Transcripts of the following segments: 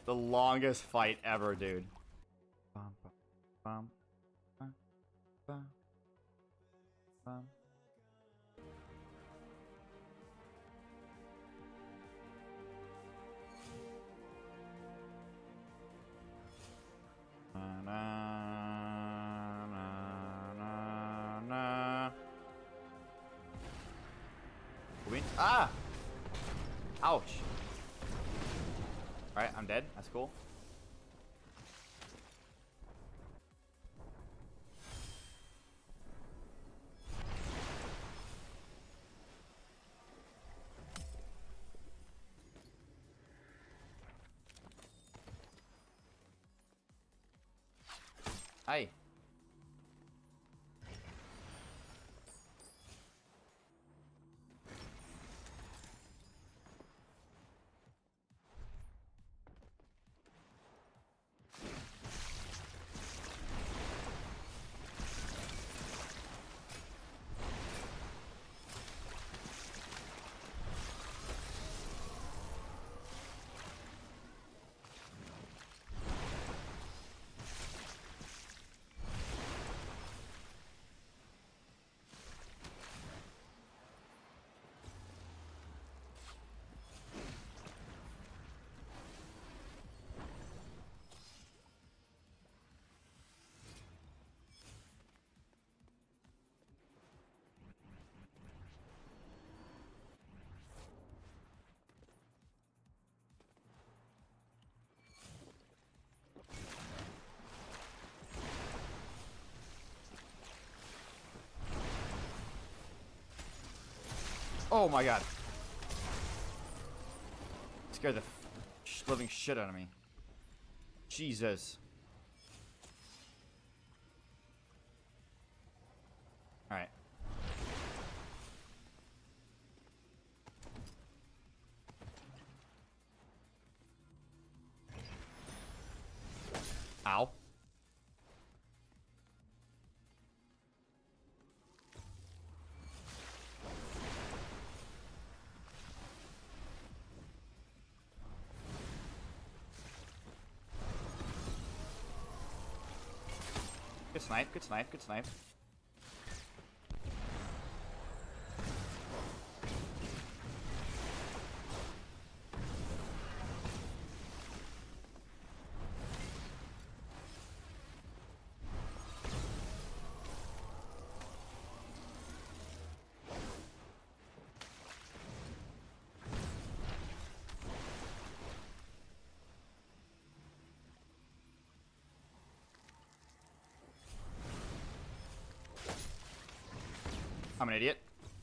The longest fight ever, dude. Bum, bum, bum, bum, bum. Na, na, na, na. Ah! Ouch. Alright, I'm dead. That's cool. Hi. Oh my god. Scared the living shit out of me. Jesus. Alright. Ow. Good snipe, good snipe, good snipe. I'm an idiot.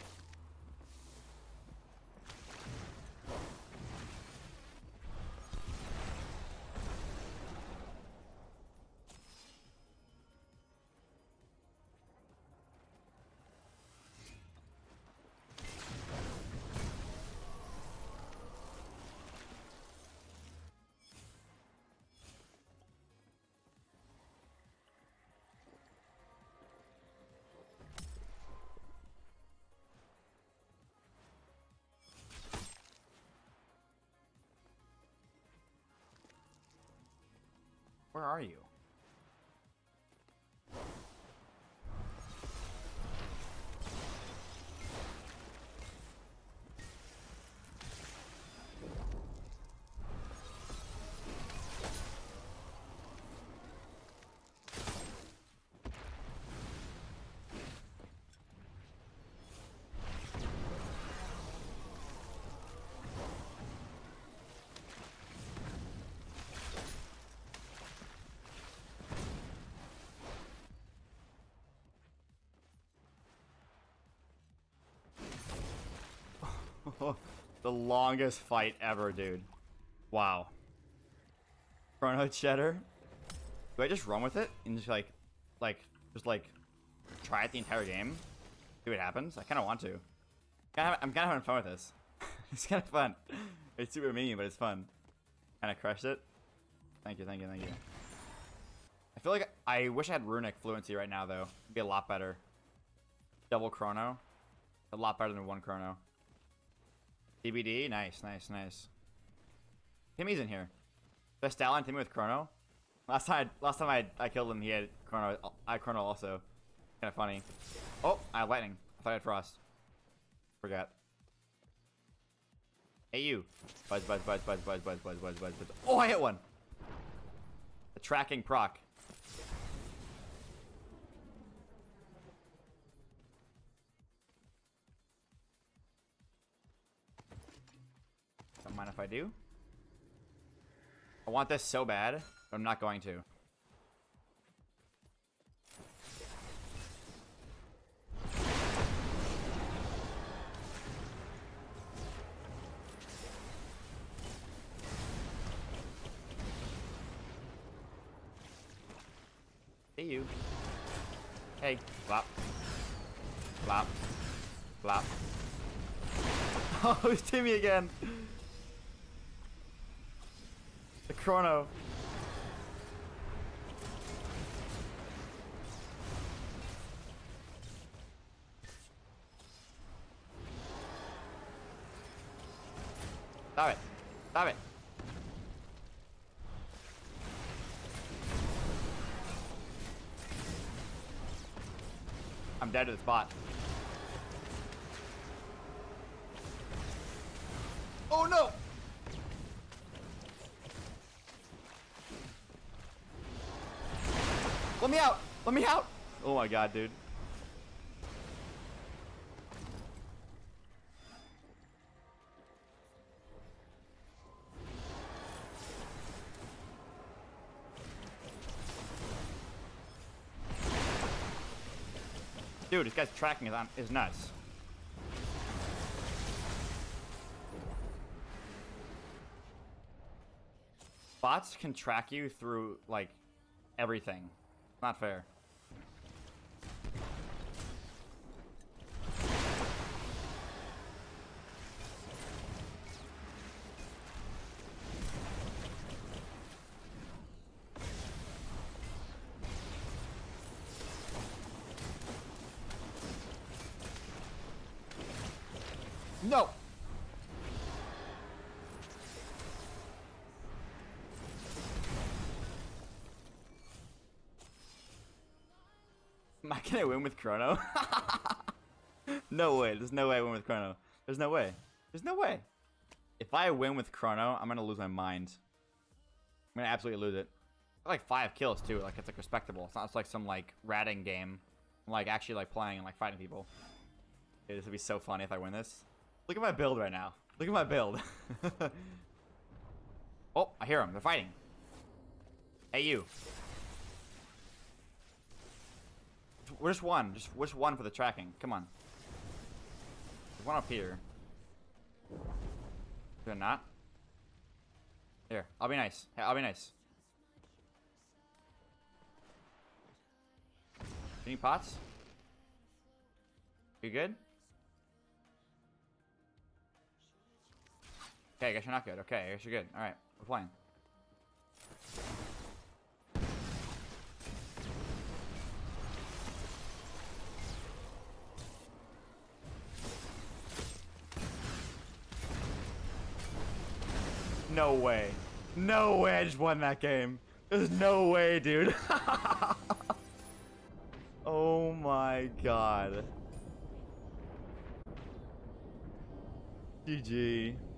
Where are you? The longest fight ever, dude. Wow. Chrono cheddar. Do I just run with it and just just try it the entire game? See what happens? I kind of want to. I'm kind of having fun with this. It's kind of fun. It's super mean, but it's fun. Kind of crushed it. Thank you, thank you, thank you. I feel like I wish I had runic fluency right now, though. It'd be a lot better. Double chrono. A lot better than one chrono. DBD, nice, nice, nice. Timmy's in here. The Stallion teaming with Chrono. Last time I killed him, he had Chrono. I had Chrono also. Kind of funny. Oh, I had lightning. I thought I had frost. Forgot. Hey you. Buzz. Oh, I hit one. The tracking proc. Don't mind if I do. I want this so bad, but I'm not going to. Hey you. Hey. Flop. Flop. Flop. Oh, he's Timmy again. The Chrono. Stop it. Stop it. I'm dead to the spot. Oh no! Let me out! Let me out! Oh my god, dude. Dude, this guy's tracking is nuts. Bots can track you through, like, everything. Not fair. No! Am I gonna win with Chrono? No way. There's no way I win with Chrono. There's no way. There's no way. If I win with Chrono, I'm gonna lose my mind. I'm gonna absolutely lose it. I have like 5 kills too. Like it's like respectable. It's not just like some like ratting game. I'm like actually like playing and like fighting people. Dude, this would be so funny if I win this. Look at my build right now. Look at my build. Oh, I hear them. They're fighting. Hey, you. Just one. Just one for the tracking. Come on. There's one up here. Is there not? Here. I'll be nice. Hey, I'll be nice. Any pots? You good? Okay, I guess you're not good. Okay, I guess you're good. Alright, we're playing. No way. No way I just won that game. There's no way, dude. Oh my god. GG.